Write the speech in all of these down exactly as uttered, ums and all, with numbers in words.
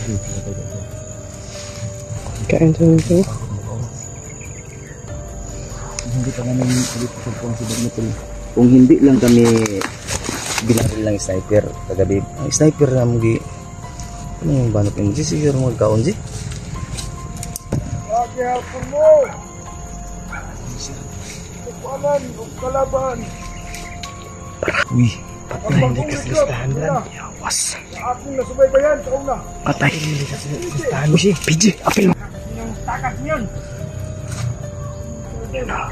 Kain sa ito. Hindi pa namin ulit po si Bagnotul. Kung hindi lang kami binaril ng sniper kagabi. Ang sniper na mga ano yung banat yung G? Siguro magkaon G? Lagi hapon mo! Kukuanan o kalaban! Uy! Patay hindi kasi listahan lang. Yawas! Aking nasubaybayan sa una! Patay hindi kasi listahan mo siya. P J! Apil mo! Yung takas niyan! Yun na.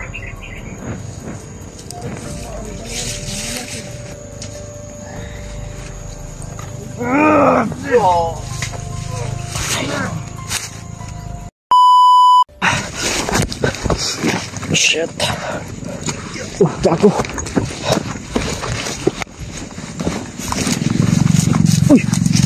Shit. Uh, gago. Uy.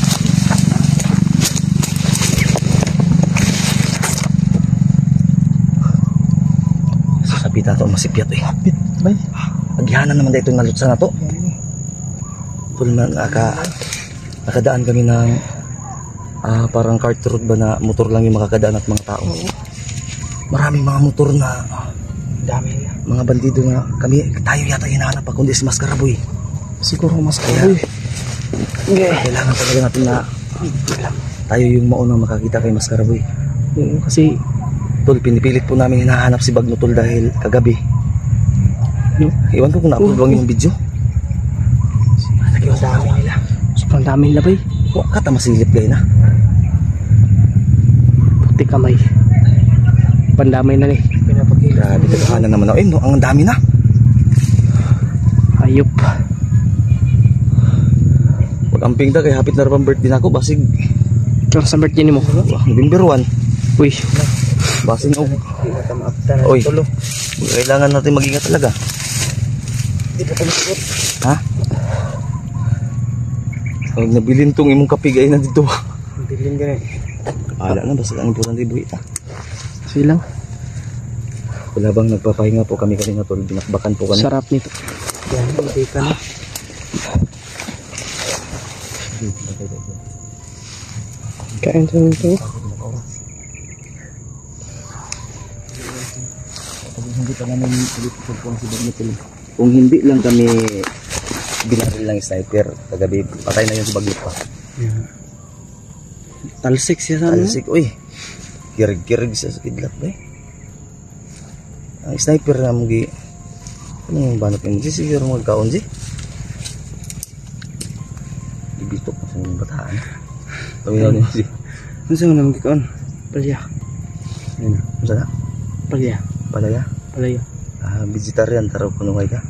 Sasabi na ito masipyat eh. Kapit, bay. Agyanan naman dito nalutsa na to. Full na naka, nakadaan kami ng ah, parang cart road ba na motor lang yung makakadaan at mga tao. Maraming mga motor na Dami na. mga bandido na kami, tayo yata hinahanap pa kundi si Maskaraboy. Siguro mas kaboy. Okay. Kailangan talaga natin na tayo yung maunang makakita kay Maskaraboy. Oo, kasi Tol, pinipilit po namin hinahanap si Bagnotol dahil kagabi. no, Iwan ko kung na-upload Oh, bang yung video. ang dami nila. Sobrang dami nila, bay. Huwag ka masilip kayo na. Puti kamay. Pandamay na ni. Grabe, katohanan naman ako. Eh, no, ang dami na. Ayop. Huwag amping na, kaya hapit na rin birthday na ako. Basig, Pero sa birthday ni mo. wah, November one. Uy. Basig, oh. Oy, kailangan natin mag-ingat talaga. Ha? Huwag nabilin tong imong kapigay na dito. Bilin ka na. Ala na, basta ang importante buhay ta. Silang. Wala bang nagpapahinga po kami kanina tol, binakbakan po kami. Sarap nito. Yan, hindi ka na. Kain sa ito. Hindi pa namin ulit po si Bagnotul. Kung hindi lang kami binaril ng sniper kagabi, patay na yun si Bagnot pa. Yeah. Talsik siya sa ano? Talsik, uy. Kirig-kirig siya sa kidlat ba eh. Ang sniper na mugi. Ano yung banat yung G? Siguro magkaon G? Ibitok na sa mga bataan. Paminaw niyo G. Ano sa mga naman kikaon? Palya. Ayun na. Ano sana? Palya. Palaya? Palaya. Ah, vegetarian. Taraw kunungay ka.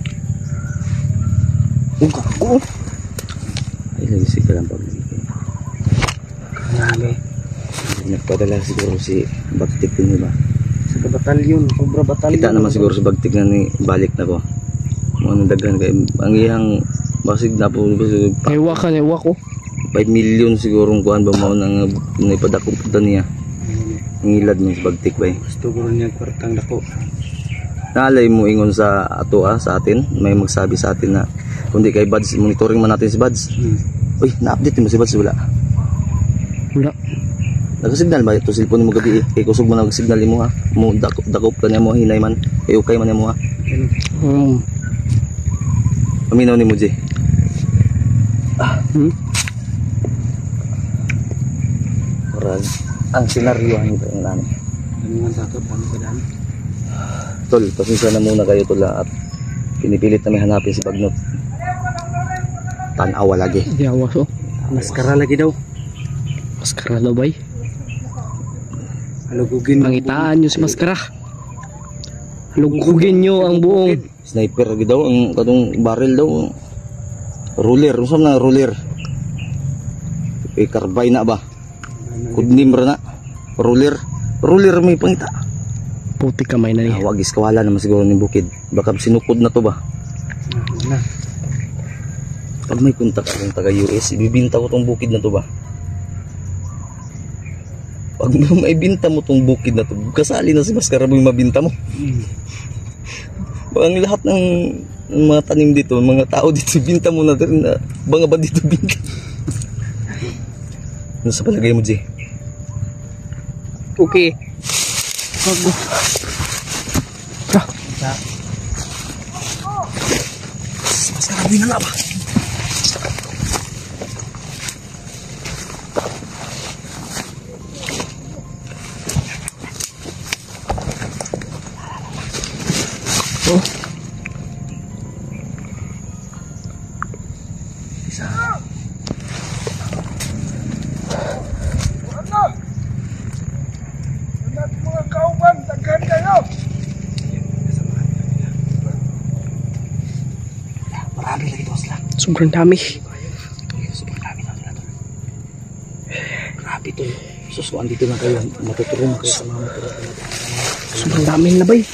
Ang kago. Ay, nagisig ka lang pag-ibig. Kanami. Nagpadala siguro si Bagtik din ba? Sa kabatalyon. Sobra batalyon. Kita naman siguro si Bagtik na ni balik na po. Mga daghan kay ang iyang basig na po May waka na wako. five million siguro kuan ba mo nang naipadakop ta niya. Ang ilad mo si Bagtik ba eh. Gusto ko rin yung kwartang dako. Naalay mo ingon sa ato ah, sa atin, may magsabi sa atin na kundi kay Bads, monitoring man natin si Bads. Hmm. Uy, na-update mo si Bads wala. Wala. Nagasignal ba ito cellphone mo gabi eh? Kay kusog mo nagsignal mo ha. Mo dakop dakop ka niya mo hinay man. Kay ukay man niya mo ha. Um. Aminaw ni mo J. Ah. Hmm? Oral. Ang senaryo nito yung nani. Ano nga sakap? Ano ka dami? Tol, pasensya na muna kayo tol at pinipilit namin hanapin si Bagnot. Tanawa lagi. Di awas oh. Maskara lagi daw. Maskara daw bay. Halugugin. Mangitaan nyo si maskara. Halugugin nyo ang buong. Sniper lagi daw ang katong barrel daw. Ruler, usap na ruler. Eh carbine na ba? Kudnim ra na. Ruler, ruler may pangita. Puti kamay na niya. Ah, wag is kawala naman siguro ni bukid. Baka sinukod na to ba? Na. Pag may kontak akong taga U S, ibibinta ko tong bukid na to ba? Pag may binta mo tong bukid na to, kasali na si Maskaraboy mabinta mo. Hmm. Pag ang lahat ng, ng mga tanim dito, mga tao dito, binta mo na rin na banga ba dito binta? Ano sa palagay mo, G? Okay. Bago. Tara. Mas karabi na nga ba? Oh. Isa. Ano? Anak mga kauban, daghan kayo. Marami lagi ito sila. Sobrang dami. Sobrang dami na sila. Grabe ito. Susuan dito na kayo. Matutulong na kayo sa mga matutulong. Sobrang dami na bay.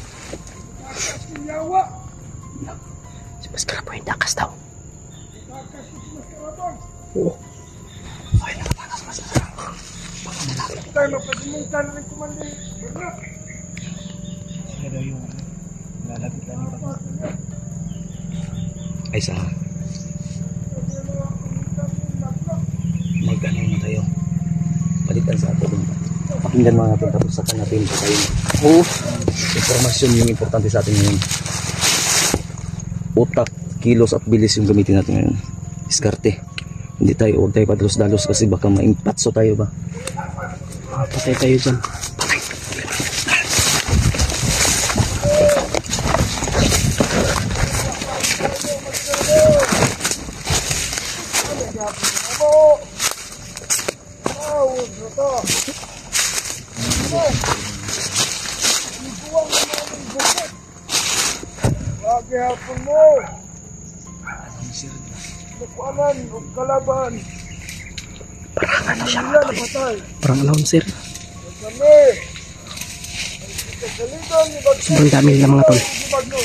Yawa. Si Maskara po yung takas daw. Takas si Maskarabon. Oo. Ay, nakatakas mas masarap. Baka malapit. Tayo mapagmuntan ng kumandi. Bernat. Sila daw yung lalapit lang yung pag- Ay, sa mag-ano na tayo. Palitan sa ato dun. Pakinggan mga natin tapos saka natin sa tayo. Oo. Informasyon yung importante sa atin ngayon. Utak, kilos at bilis yung gamitin natin ngayon. Iskarte. Hindi tayo huwag tayo padalos-dalos kasi baka maimpatso tayo ba. Ah, patay tayo dyan. Abo. Wow, ito. Ibuwang na namin bukit. Lagi hapon mo. Nakuanan o kalaban. Parang ano siya mga Yan tol. patay. Parang announcer. Kami. Kasalitan ni Bagnos. Sobrang dami nila mga tol. Ni Bagnos.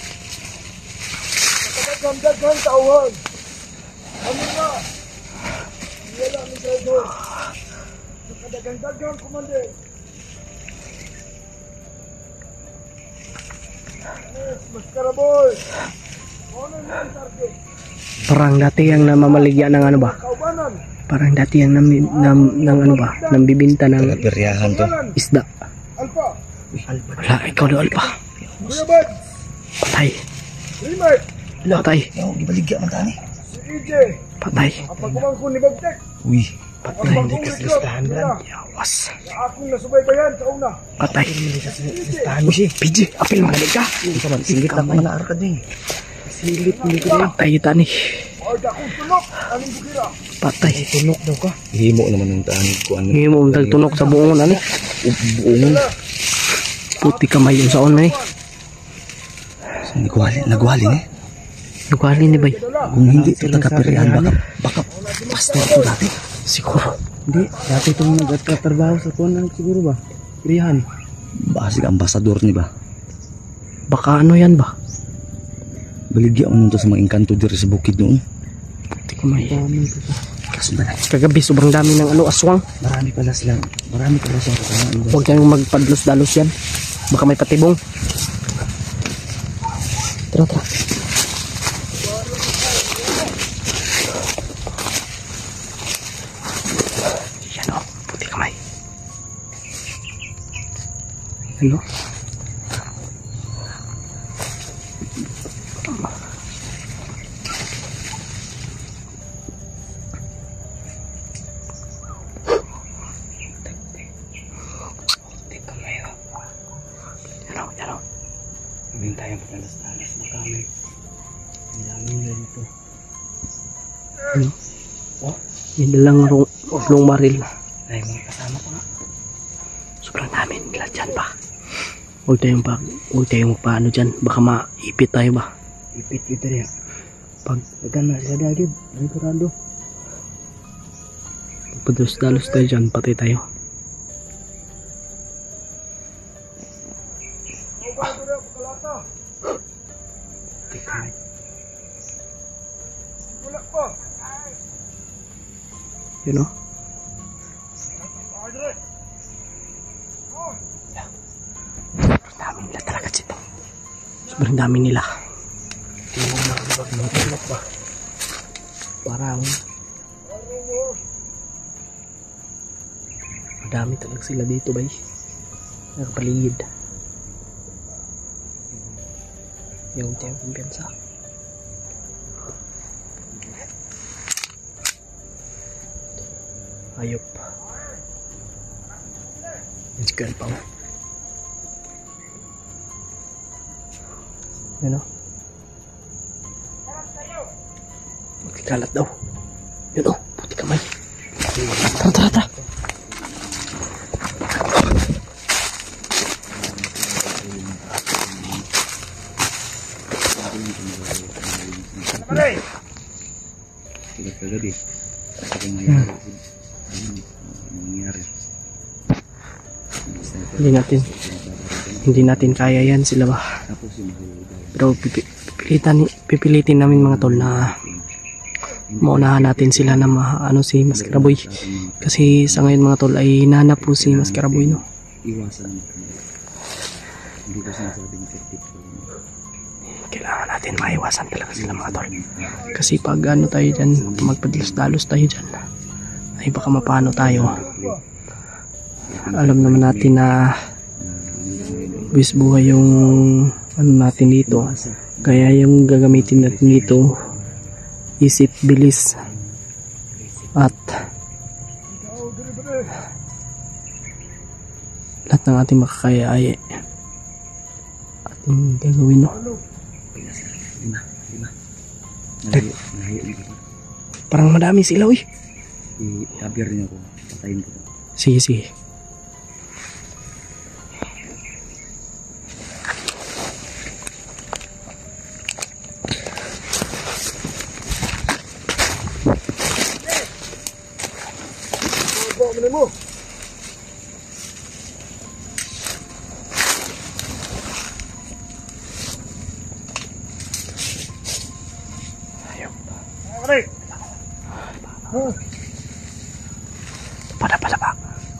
Nakadaghan tauhan. Ano na? Wala ni Bagnos. Nakadaghan kumande. Yes, Maskaraboy. Ano na ang target? Parang dati yung namamaligya ng ano ba? Kaubanan. Parang dati yung nam, nam, ng ano ba? Nambibinta ng Peryahan to. isda. Alpha. Wala, ikaw na Alpa. Kuya Bad. Patay. Remake. Patay. Yung ibaligya man tani. Si E J. Patay. Ang pagkumangkon ni Bagtek. Uy. Patay. Hindi kasi listahan ba? Yawas. Na akong nasubaybayan sa una. Patay. Listahan mo siya. P J, apil magaling ka. Hindi ka man. Singit lang mga naarakad eh. Silip mo ko na. Patay kita ni. O dakong tulok. Anong bukira? Patay. Tunok daw ka. Himo naman yung taanid ko. Ano? Ngayon mo tagtunok sa buong ano. Buong. Puti kamay yung saon na eh. Nagwali. Nagwali eh. Lugali ni bay. Kung hindi ito taga-peryahan baka baka pastor ito dati. Siguro. Hindi, dati itong nagtatrabaho sa kuwan siguro ba? Rihan. Basig ambasador ni ba? Baka ano yan ba? Baligya mo nito sa mga engkanto diri sa bukid noon. Puti kamay. Kaso ba? Kagabi sobrang dami ng ano aswang. Marami pala silang, marami pala siyang kasama. Huwag kang magpadlos-dalos yan. Baka may patibong. Tara, tara. Yan o, puti kamay. Ano? Yan o, yan o. Kaming tayong patalas-talas na kami. Ang daming na dito. Ano? Oh, may dalang rong, rong maril. Ay, mga kasama ko nga. Sobrang dami nila dyan ba? Huwag tayong pa, huwag tayong paano dyan. Baka maipit tayo ba? Ipit kita rin. Pag Dagan na sila dagib. Ay, kurado. pagpados-dalos tayo dyan, patay tayo. O ba ito rin pakalata? Tikay. Wala pa. Yun o. Adre. Oh. Sobrang dami nila talaga dito. Sobrang dami nila. Parang Ano mo? Madami talaga sila dito bay. Nakapaligid. Yung tiyang kumpiyansa. Ayop. Musical pa. Ano? Magkikalat daw. Yun o, puti kamay. Tara, tara, tara. Sudah kagabi. Apa yang nangyari? Ano nangyari? Hindi natin hindi natin kaya yan sila ba. Pero pipilitan, pipilitin namin mga tol na maunahan natin sila na ma, ano si Maskaraboy. Kasi sa ngayon mga tol ay hinahanap po si Maskaraboy, no. Iwasan. Hindi ko sinasabing effective. Kailangan natin maiwasan talaga sila mga tol. Kasi pag ano tayo dyan, magpadalos-dalos tayo dyan, ay baka mapano tayo. Alam naman natin na bis buhay yung ano natin dito. Kaya yung gagamitin natin dito, isip, bilis, at lahat ng ating makakaya ay ating gagawin, no? Lima, lima. Nalayo, nalayo yung kapal. Parang madami sila, uy. I-abir niyo ko. Patayin ko. Sige, sige. Mo. Ayun. Okay. Pada pala ba?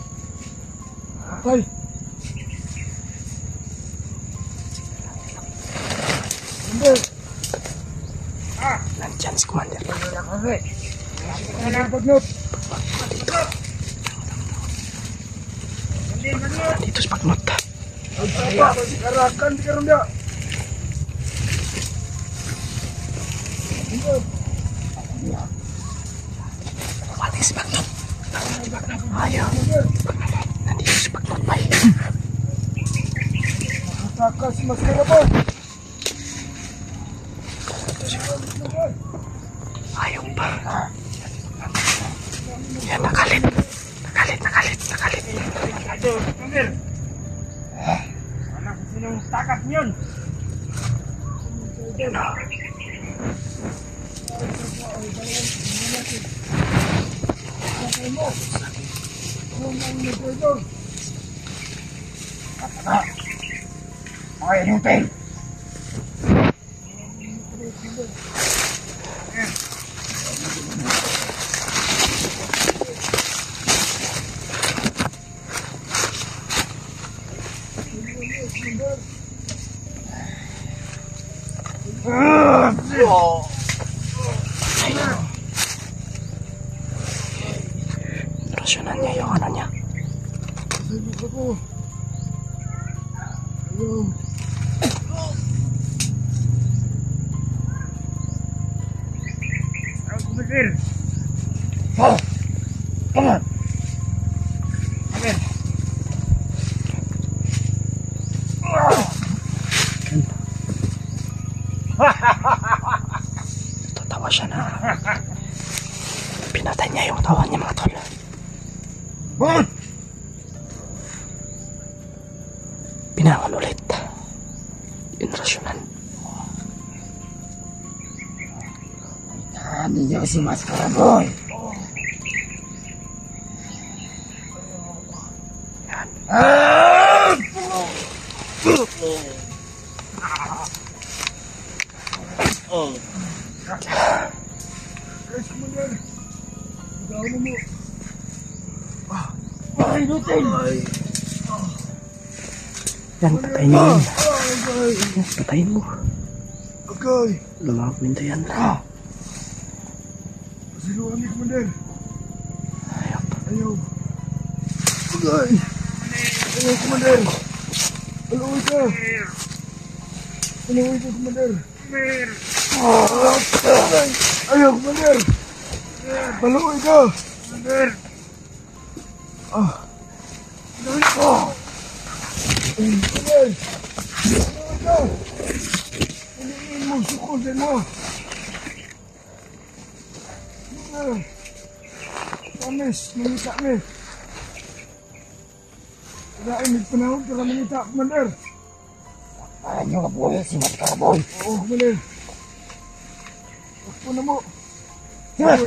Ay. Nandyan si Commander. Okay. Ano bagnot? Dito sa Pagnot. Apa? Karakan di karon dia. Pati si Pagnot. Ayaw. Nandito si Pagnot pa. Takas si Maskaraboy. Ayaw pa. Yan, nakalit. Nakalit, nakalit, nakalit. Aduh, Amir. Anak sinong takas niyon? Yun o. Okay, Newton. Rasyonan niya yung ano niya. Oh, come on. Amen. Tatawa siya na pinatay niya yung tawa niya mga tol. Bon! Pinangon ulit. Yung rasyonan. Kami niyo si Maskaraboy. Yan. Ah! Oh. Guys, kumagal. Magawa mo. Ay, Newton. Yan, patayin mo yan. Yan, patayin mo. Okay. Lumakwinta yan. Ah. Pasiluan ni Commander. Ayop. Ayaw. Ay! Ayaw, Commander! Baluoy ka! Baluoy ka, Commander! Ay! Ayaw, Commander! Baluoy ka! Commander! Ah! Baluoy ka! Ay, Commander! Baluoy ka! Piliin mo, sukulin mo! Ah! Promise, mangita kami! Kaya may panahon para mangita, Commander! Ayaw nyo ka po si Mascaraboy. Oo, Commander! Takpo na mo! Sige!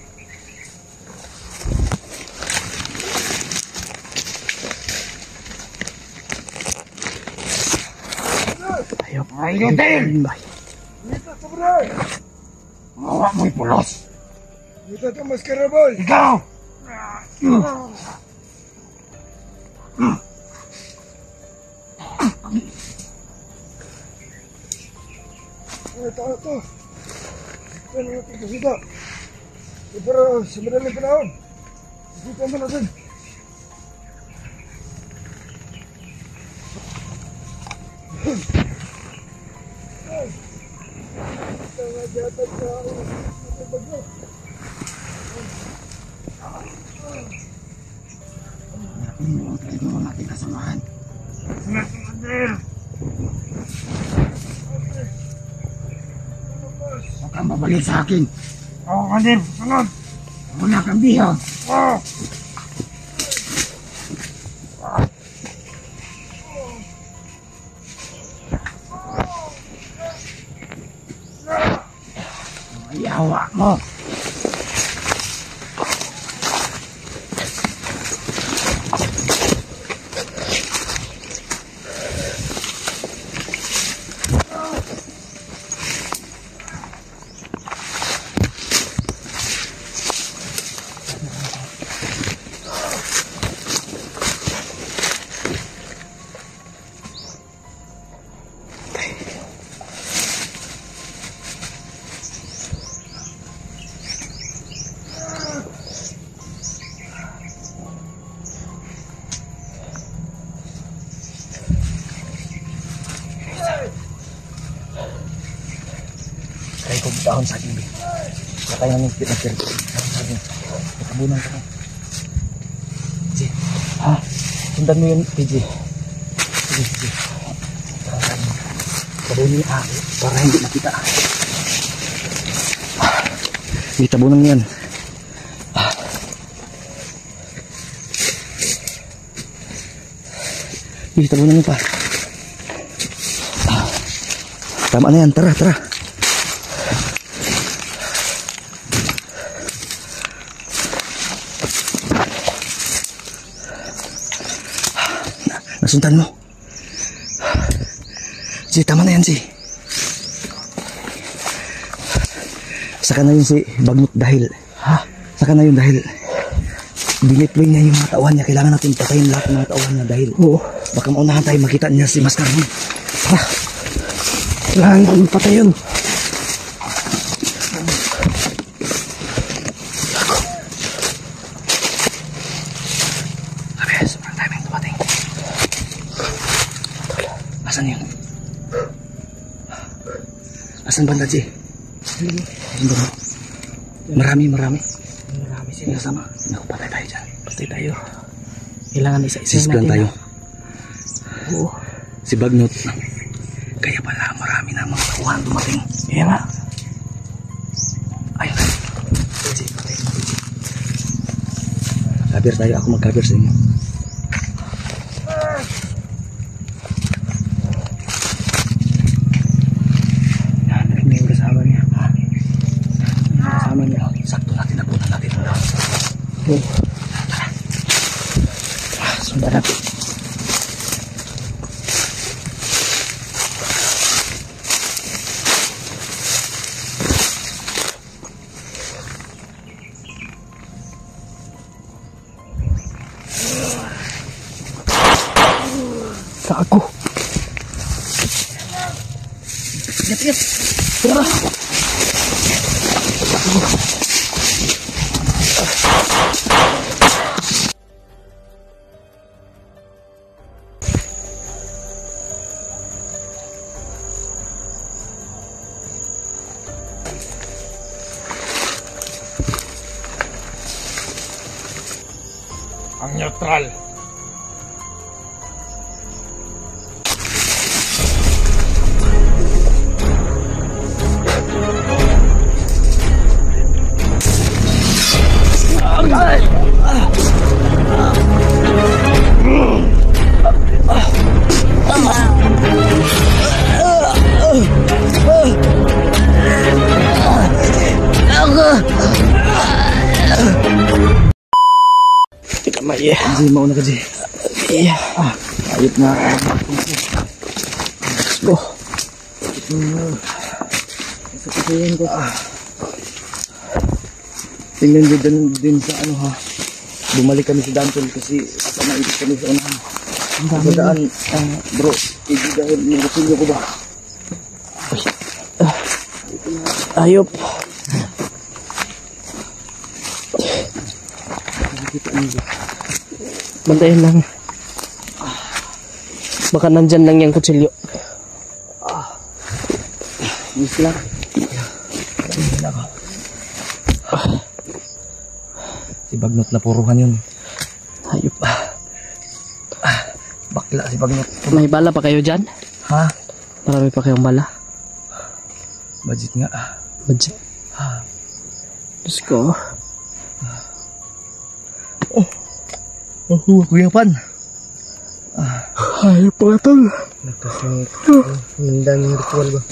Ayaw. Ayaw din! Bay. Mangita ka, Bray! Mawa mo'y pulos. Mangita ka, Mascaraboy! Ikaw! Ito, ito. Ito ang ating kasita. Pero sa madaling panahon, kasita mo natin. Ay! Ito nga jatag sa ating bagyo. Ito ang ating kasamahan. Huwag kang babalik sa akin. Oo, Commander. Sunod. Wala kang bihag. Oo. Ayawa mo. Kaya kong dahon sa aking bin. Patay na yung pinagpirito. Nakabunan ka na. P J. Ha? Sundan mo yun, P J. Sige, sige. Tabunin niya ako para hindi makita. Hindi, tabunan mo yan. Hindi, tabunan mo pa. Tama na yan, tara, tara. Nasuntan mo. Si, tama na yan, si. Saka na yun si Bagnot dahil, ha? Saka na yun dahil diniploy niya yung mga tauhan niya. Kailangan natin patayin lahat ng mga tauhan niya dahil, oo, baka maunahan tayo makita niya si Mascaraboy. Ha? Kailangan kong patay yun. Sabi, sobrang daming dumating. Asan yun? Asan banda, G? Asan banda? Marami, marami. Marami sila. Kasama. Naku, patay tayo dyan. Patay tayo. Kailangan isa-isa Sisplan natin. tayo. Oo. Si Bagnot. Kaya pala marami na mga tauhan dumating. Kaya nga. Ayun. G, patay mo, G. Cover tayo. Ako mag-cover sa inyo. Yan, may yung kasama niya. Ha? Yung kasama niya. Sakto natin nabunan natin. Oo. Ah, sundan natin. Gago. Ingat, ingat. Tara. ang neutral. Tidak maya. Ji, mauna ka, Ji. Iya. Ah, ayot na. Go. Sasasayan ko. Ah. Tingnan nyo din, din sa ano ha. Bumalik kami sa Dantol kasi naikot kami sa unahan. Sa daan, ah, bro, hindi dahil nilusilyo ko ba? Ayop. Bantayan lang. Baka nandyan lang yung kutsilyo. Miss lang. Si Bagnot na puruhan yun. Ayop. Bakla si Bagnot. May bala pa kayo dyan? Ha? Marami pa kayong bala. Budget nga. Budget. Ha? Let's go. Oh, Kuya Pan. Ayop mga tol. Nagkasing mindang ritual ba?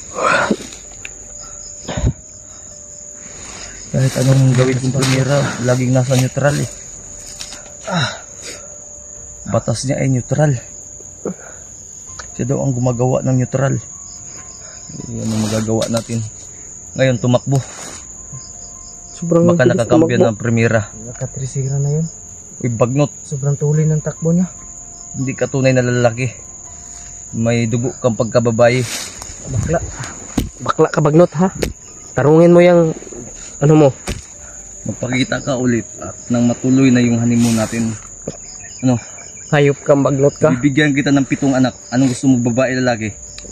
Kahit anong gawin kong primera, laging nasa neutral eh. Ah, batas niya ay neutral. Siya daw ang gumagawa ng neutral. Yan ang magagawa natin. Ngayon tumakbo. Sobrang Baka bilis nakakampiyan tumakbo. ng primera. Nakatrisira na yun. Uy, Bagnot, Sobrang tuloy ng takbo niya. hindi ka tunay na lalaki. May dugo kang pagkababae. Bakla. Bakla ka Bagnot ha. Tarungin mo yung ano mo. Magpakita ka ulit at nang matuloy na yung honeymoon natin. Ano? Hayop kang Bagnot ka. Bibigyan kita ng pitong anak. Anong gusto mo, babae, lalaki?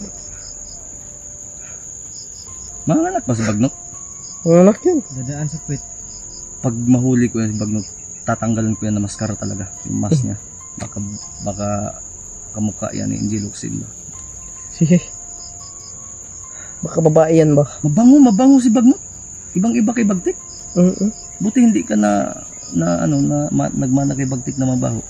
Mga anak ba si Bagnot? Ang anak yun. Dadaan sa kwit. Pag mahuli ko yan si Bagnot, tatanggalin ko yan na maskara talaga. Yung mask niya. Baka, baka kamukha yan ni Angel Oxin ba? Sige. Baka babae yan ba? Mabango, mabango si Bagnot. Ibang iba kay Bagtik. Mm -mm. Buti hindi ka na, na ano, na ma, nagmana kay Bagtik na mabaho.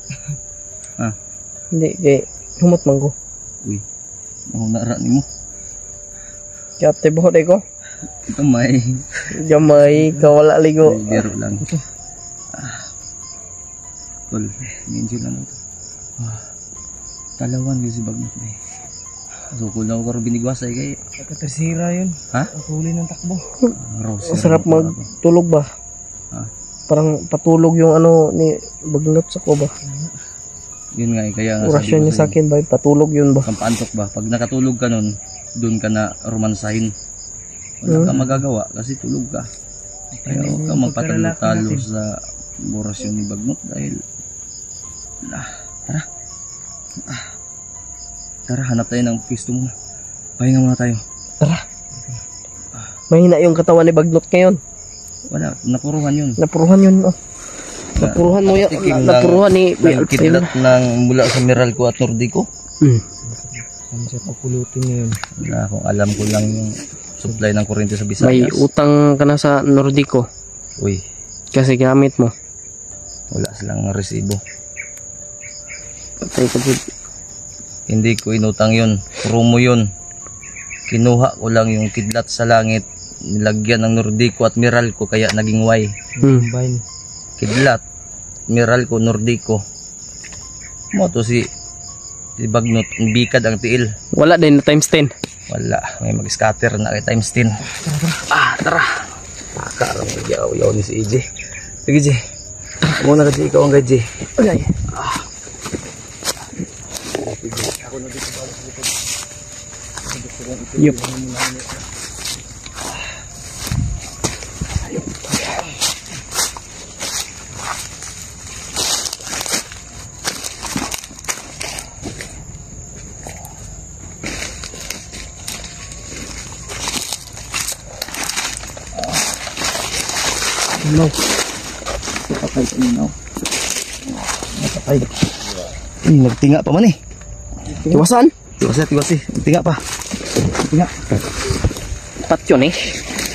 Hindi, kay humot man ko. Uy, mahunara ni mo. Kaya ate buhot ko. Ito may, Jamay, kawala ligo. biro lang. Ah. Tol, ni Angel ano to. Ah. Talawan kasi si Bagnot eh. So, kung lang ako binigwasay kay Nakatrisira yun. Ha? Ang tuloy ng takbo. Rose. Ang sarap magtulog ba? Ha? Parang patulog yung ano ni Bagnot sa ko ba? Yun nga eh, kaya nga Orasyon niya sa akin ba? Patulog yun ba? Kampantok ba? Pag nakatulog ka nun, doon ka na romansahin. Wala Hmm. ka magagawa kasi tulog ka. Kaya huwag ka magpatalo-talo sa orasyon ni Bagnot dahil ah, tara. Ah. Tara, hanap tayo ng pisto mo. Pahinga muna tayo. Mahina yung katawan ni Bagnot ngayon. Wala, napuruhan yun. Napuruhan yun oh. Napuruhan mo yun. Tikim Napuruhan ni Kuya ng kidlat ng mula sa Meralco at Nordico. Hmm. Saan siya papulutin niya yun? Wala akong alam ko lang yung supply ng kuryente sa May Visayas. utang ka na sa Nordico Uy, kasi ginamit mo. wala silang resibo. Patay ka dyan. Hindi ko inutang yun. Promo yun. Kinuha ko lang yung kidlat sa langit. Nilagyan ng Nordico at Meralco kaya naging Y. Hmm. Combine. Kidlat, Meralco, Nordico. Mo to si si Bagnot, bikad ang tiil. Wala din na times ten. Wala, may mag-scatter na kay times ten. Ah, tara. Nakarang mag-yaw-yaw ni si E J. Sige, J. Muna ka, J. Ikaw ang guide, J. Okay. Yup. Hello. Patay ka nyo. Ay. Ay, nagtinga pa man eh. Iwasan? Tiwasi, tiwasi. Nagtinga pa. Nagtinga. Pat yun eh.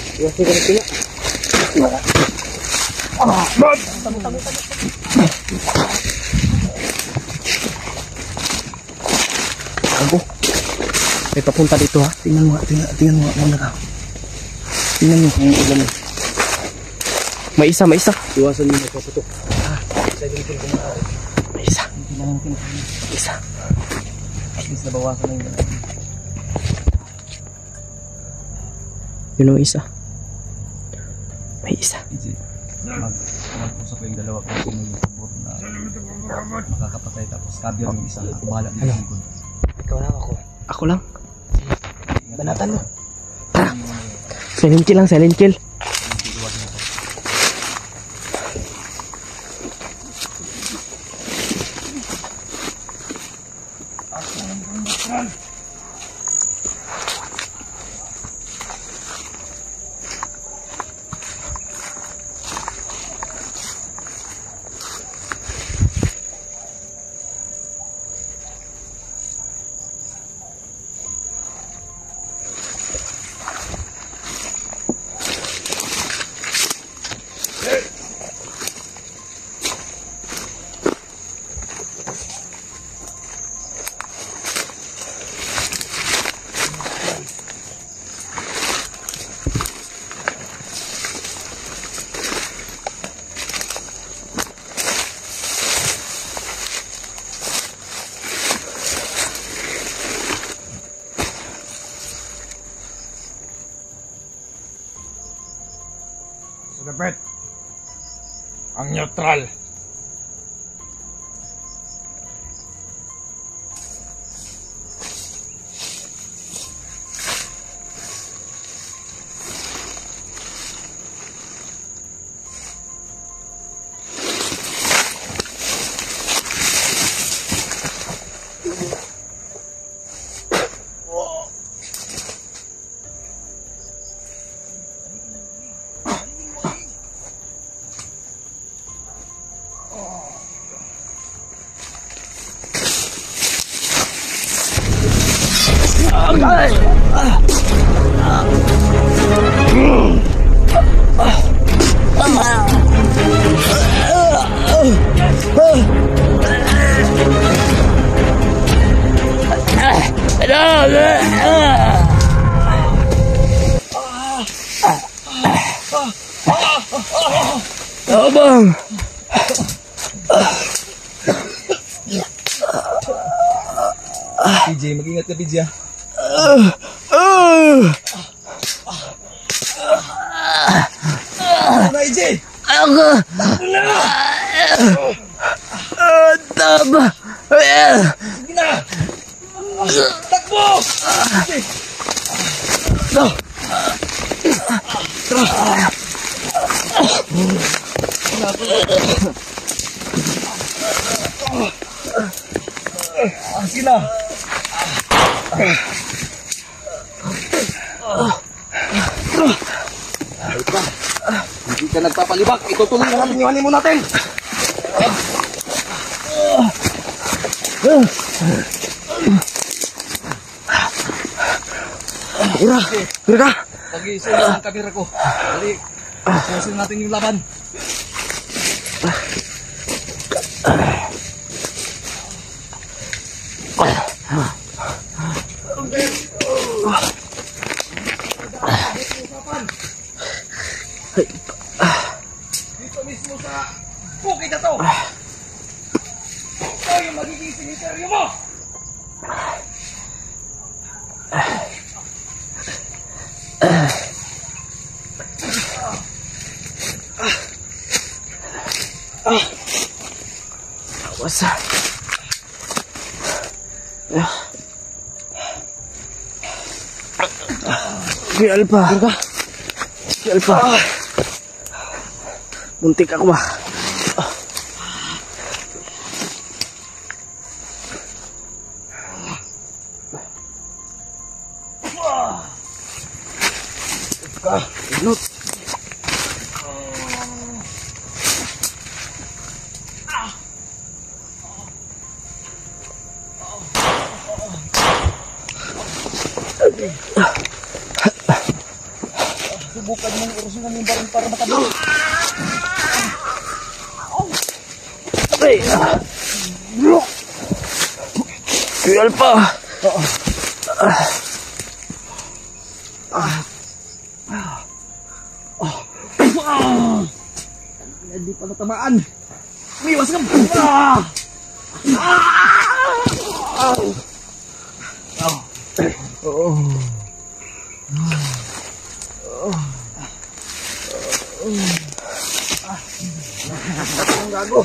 Ako. May papunta dito ha. Tingnan mo, tingnan, tingnan mo, muna ka. Tingnan mo kung ulan eh. May isa, may isa. Tiwasan mo magpaputok. May isa. Hindi na lang tinakain. May isa. At least nabawasan na yung Yun ang isa. May isa. Easy. Mag, mag-usap ko yung dalawa kung sino yung sabot na makakapatay tapos kabir yung isa. Ako bahala na yung likod. Ikaw lang ako. Ako lang. Banatan mo. Tara. Silent kill lang, silent kill. Dapat ang neutral. Abang. P J, mag-ingat ka P J ah. Ano na P J? Ako. Tama. Sige na! Takbo! No. Ah, sige na! Hindi ka nagpapalibak, itutuloy na natin yung honeymoon natin! Ira, ira ka. Pag-iisa yung kamera ko. Dali, susin natin yung laban. Dito mismo sa bukid na to. Ito yung magiging siniseryo mo. What's up? Yeah. Si Alpha. Si Alpha. Muntik ako ba? Look. subukan mong urusin yung barong para matabos. Ay! Kuya Alpa! Hindi pa natamaan. Umiwas ka! Ah! Ah! Oh. Ang gago.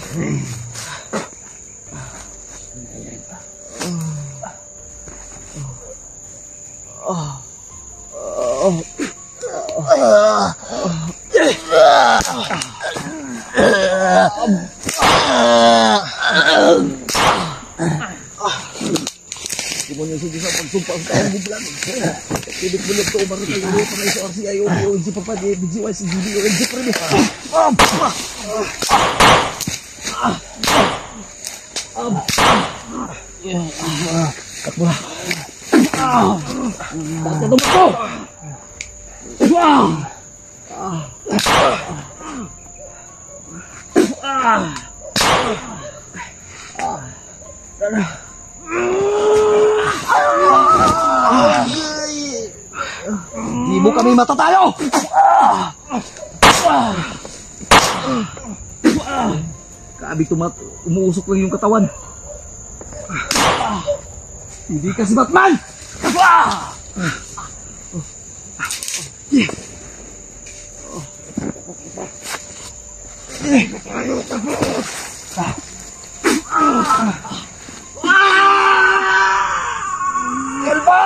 Kumonyo sa Diyos ang pagsumpa sa taong bublan. Pilit-bulit ko umarot ang ilo pa kayo sa R C I O B O N G Papadi B G Y C G B O N G Premi. Takbo na. Takbo na mo! Di mo kami matatayo! Kabi tumat, umuusok lang yung katawan. Hindi ka si Batman! Elba!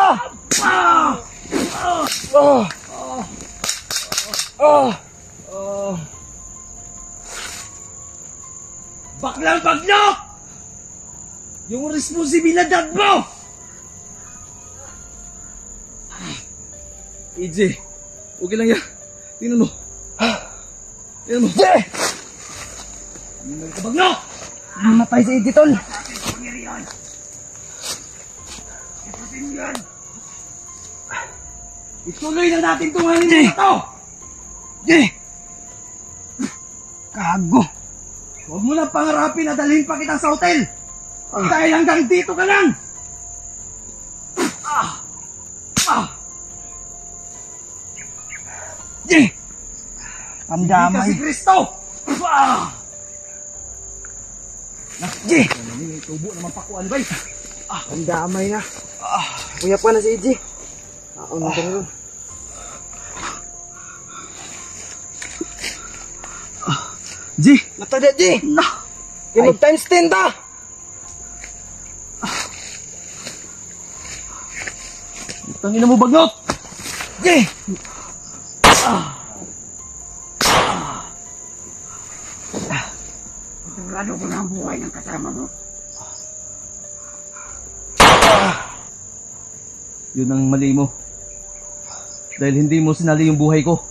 Baklang bagnok! Yung responsibilidad mo! E J, okay lang yan. Tingnan mo. Tingnan mo. J! Tingnan ka bagnok! Namatay si E J, tol. Ituloy na natin itong hangin na ito! J! Kago! Huwag mo na pangarapin na dalhin pa kita sa hotel! Dahil hanggang dito ka lang! Ah! Ah! J! Pandamay! Hindi ka si Kristo! Ah! J! Tubo naman pakuan ba? Ah! Pandamay na! Ah! Puyap ka na si E J! Ah, ano ka rin? G! Natada, G! Na! Kinog times ten ta! Tangina mo bagnot! G! Sigurado ko na ang buhay ng kasama mo. Yun ang mali mo. Dahil hindi mo sinali yung buhay ko.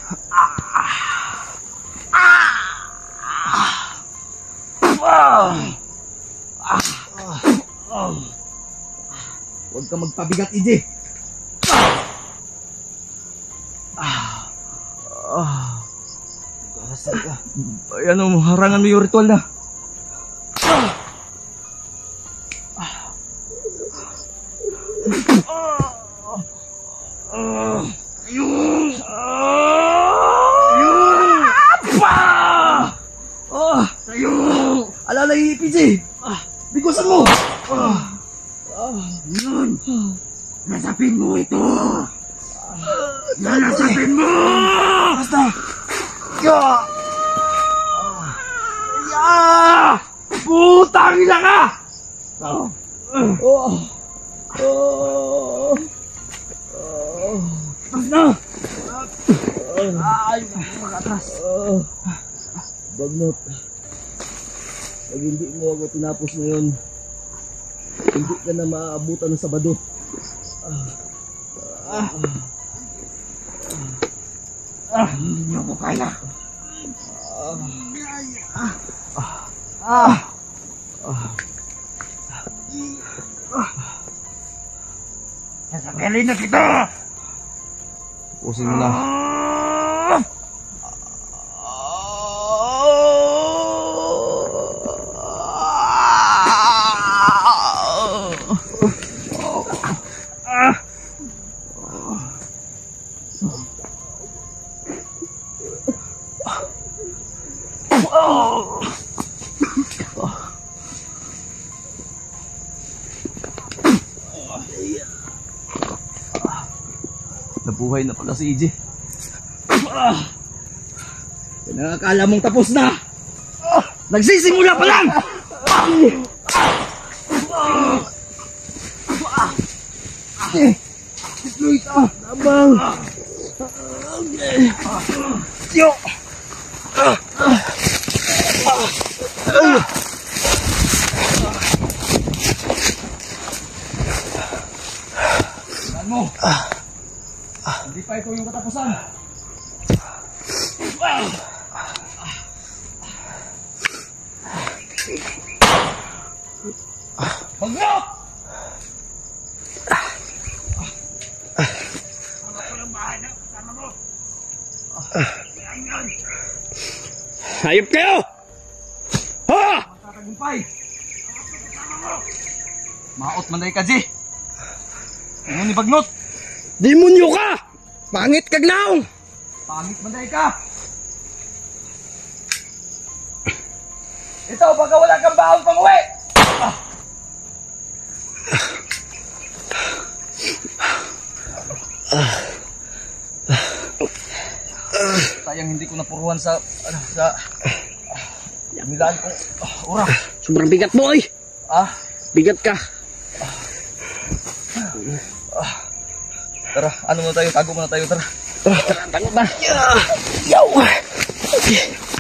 Huwag ka magpabigat, E J. Ayan o, harangan mo yung ritual na. Alala yung P J. Bigusan mo. Yun. Nasapin mo ito. Nasapin mo. Basta. Ya. Ya. Putang ina ka. Oh. Oh. Oh. Basta. Ay, makatras. Bagnot. Pag hindi mo ako tinapos ngayon, hindi ka na maaabutan ng Sabado. Ah. Ah. Ah. Hindi mo kaya. Ah. Ah. Ah. Nasagalin na kita! Pusin mo na. Buhay na pala si E J. Ah! Yan ang akala mong tapos na. Ah! Nagsisimula pa lang! Ah! Ah! Ah! Eh, Luis, ah! Abang! Okay. Yo! Ah! Ah! Ah! Tingnan mo. Hindi pa ito yung katapusan. Magnok! Hayop kayo! Ha! Magkakagumpay! Maot man day ka, G! Ano ni Bagnot? Demonyo ka! Pangit kagnaong! Pangit man day ka! Ito, baka wala kang baon pang uwi! Ah. Ah. Sayang hindi ko napuruhan sa ano, sa milaan kong uh, ura. Sobrang bigat mo, oy! Ah, Bigat ka. ah. Tara, ano muna tayo? Tago muna tayo, tara. Tara, tango ba? Yeah. Yow! Okay.